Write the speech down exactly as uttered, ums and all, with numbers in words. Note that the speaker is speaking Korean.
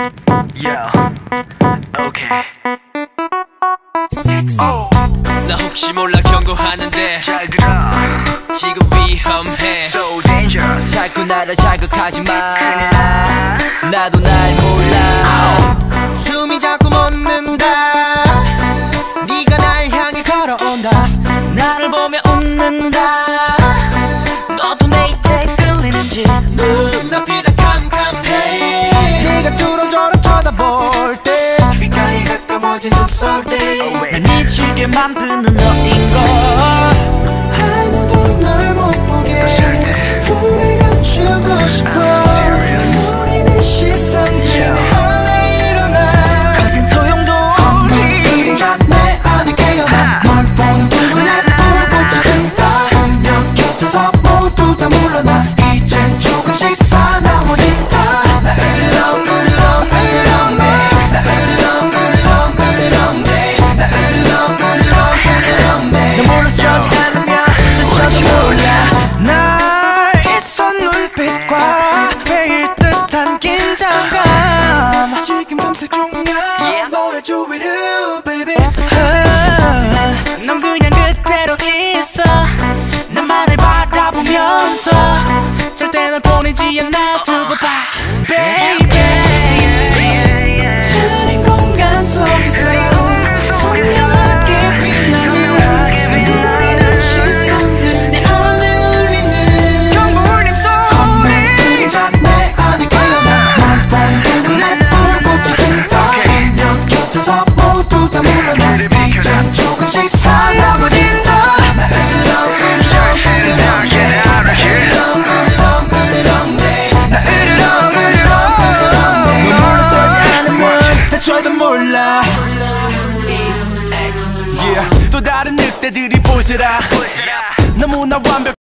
Yo, okay. Oh. 나 혹시 몰라 경고하는데 잘 들어. 지금 위험해. So dangerous. 자꾸 나를 자극하지 마. 나도 날 몰라. oh. 숨이 자꾸 멎는다. 네가 날 향해 걸어온다. 나를 보며 웃는다. 너도 내 입에 끌리는지. 눈앞이 다 캄캄해. 네가 뚫어져라 쳐다볼 때 귓가에 가까워진 숨소리. 날 미치게 만드는 너인걸. 아무도 널 못 보게 품에 감추고 싶어. 우리는 시선들이 안에 일어나. 거센 소용도 없니. 그림자 내 안에 깨어나. 널 보는 눈에 불꽃이 든다. 너 곁에서 모두 다 물러나. 이젠 조금씩 사나워진다. 나 으르렁 으르렁 으르렁 내. 나 으르렁 으르렁 으르렁 내. 나 으르렁 으르렁 으르렁 내. 너 물러서지 않으면 너저도 몰라. 날 있어 눈빛과 매일 듯한 긴장감. 지금 탐색 중이야 너의 주위를 baby. 넌 그냥 그대로 있어. 나만을 바라보면서 절대 널 보내지 않아. 두고 봐 baby. 흐린 공간 속에서 선명하게 빛나는 우리는 시선들 내 안에 울리는 경물림 소리. 그림자 내 안에 깨어나. 널 보는 눈에 불꽃이 든다. 너 곁에서 모두 다 물러나. 이젠 조금씩 사나워진다. 나 으르렁 으르렁 으르렁 내. 나 으르렁 으르렁 으르렁 내. 나 으르렁 으르렁 으르렁 내. 너 물러서지 않으면 다쳐도 몰라. Yeah. 또 다른 늑대들이 보시라. 너무나 완벽